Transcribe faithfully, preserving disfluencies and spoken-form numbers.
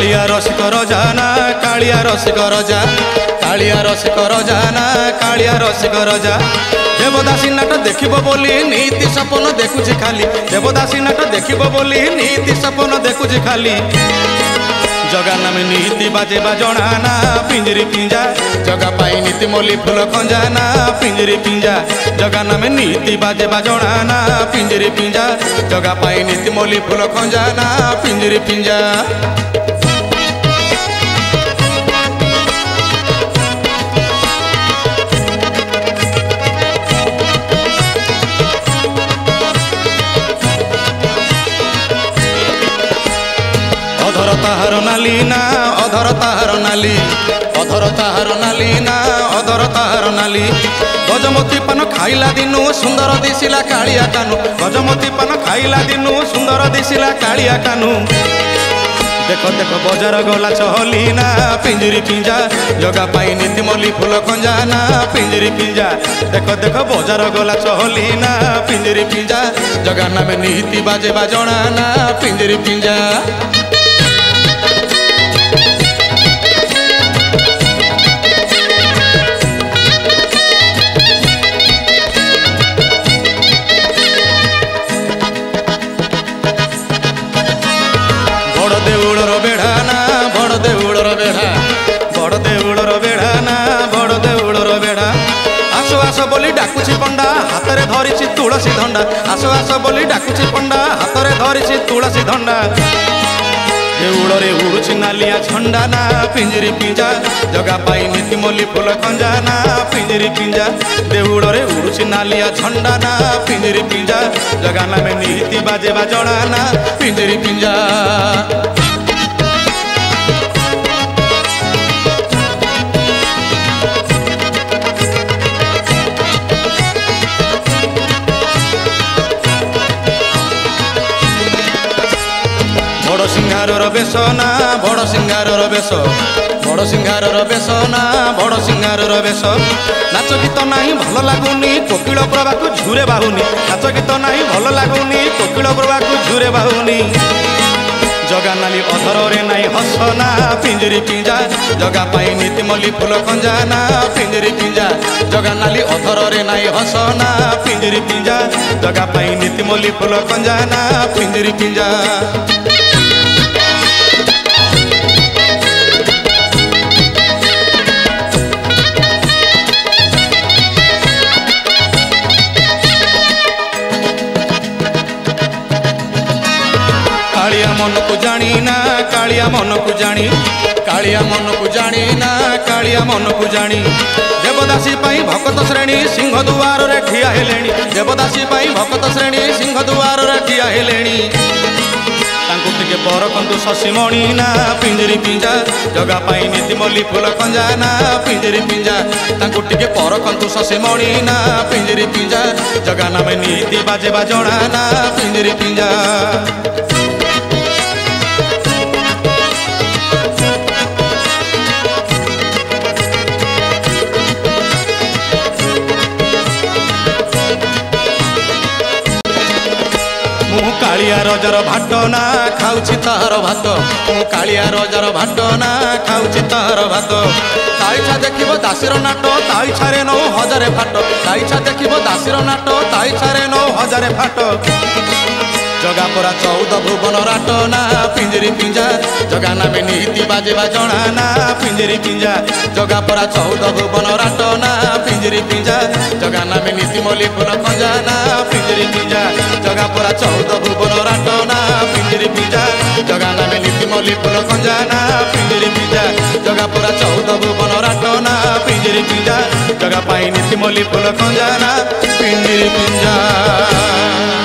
कालिया रसिक रजा ना कालिया रसिक रजा कालिया रसिक रजा ना कालिया रसिक रजा देवदासी नाट देखिब बोली नीति सपन देखुछि खाली देवदासी नाट देखिब बोली नीति सपन देखुछि खाली जगा नाम नीति बाजे बाजणाना पिंजरी पिंजा जगा पाई नीति मोली फूल खंजाना पिंजरी पिंजा जगा नाम नीति बाजे बाजणाना पिंजरी पिंजा जगा पाई नीति मोली फूल खंजाना पिंजरी पिंजा अधर ताहार नाली ना अधर ताहार नाली अधर ताहार नाली ना अधर ताहार नाली गजमती पान खाइला दिनु सुंदर दिसिला कालिया कानु गजमती पान खाइला दिनु सुंदर दिसिला कालिया कानु देख देख बजार गला चहली ना पिंजरी पिंजा जगा पाई नीति मोली फूल खंजाना पिंजरी पिंजा देख देख बजार गला चहली ना पिंजरी पिंजा जगा नाम नीति बाजे बाजणाना पिंजरी पिंजा देउड़र बेढ़ा ना बड़ देउड़र बेढ़ा बड़ देउड़र बेढ़ा ना बड़ देउड़र बेढ़ा आसो आसो बोली डाकुछि पंडा हाथ में धरिछि तुलसी धंडा आसो आसो बोली डाकुछि पंडा हाथ में धरिछि तुलसी धंडा देउड़रे उड़ुछि नालिया झंडा ना पिंजरी पिंजा जगा पाई नीति मोली फूल खंजाना पिंजरी पिंजा देउड़रे उड़ुछि नालिया झंडा ना पिंजरी पिंजा जगा नाम नीति बाजे बाजणाना पिंजरी पिंजा बड़ सिंगार बेश ना बड़ सिंगार बेश बड़ सिंगार बेश ना बड़ सिंगार बेश नाच गीत नहीं भल लगुनि कोकिल प्रभा को झुरे बाहुनी नाच गीत नहीं भल लगुनि कोकिल प्रभा को झुरे बाहुनी जगा नाली अधर रे नाई हसना पिंजरी पिंजा जगा पाई नीति मोली फूल खंजाना पिंजरी पिंजा जगा नाली अधर रे नाई हसना पिंजरी पिंजा जगा पाई नीति मोली फूल खंजाना पिंजरी पिंजा कालिया मन को जानी ना कालिया मन को जानी कालिया मन को जानी ना कालिया मन को जानी देवदासी पाई भक्त श्रेणी सिंह दुआर रे ठिया हेलेणी देवदासी पाई भक्त श्रेणी सिंह दुआर रे ठिया हेलेणी तांकु टिके परखंतु शशिमणि ना पिंजरी पिंजा जगा पाई नीति मोली फूल खंजाना पिंजरी पिंजा तांकु टिके परखंतु शशिमणि ना पिंजरी पिंजा जगा नाम नीति बाजे बाजणाना पिंजरी पिंजा कालिया रजार भाट ना खाऊछि तार भात कालिया रजार भाट ना खाऊछि तार भात ताइछा देखिबो दासीर नाट ताइछा रे नौ हजारे फाट ताइछा देखिबो दासीर नाट ताइछा रे नौ हजारे फाट जगा परा चौदह भुवन राट ना पिंजरी पिंजा जगा नाम नीति बाजे बाजणाना पिंजरी पिंजा जगा परा चौदह भुवन राट ना पिंजरी पिंजा जगा नाम नीति मोली फूल खंजाना पिंजरी पिंजा जगा परा चौदह भुवन राट ना पिंजरी पिंजा जगा नाम नीति मोली फूल खंजाना पिंजरी पिंजा जगा परा चौदह भुवन राट ना पिंजरी पिंजा जगा पाई नीति मोली फूल खंजाना पिंजरी पिंजा।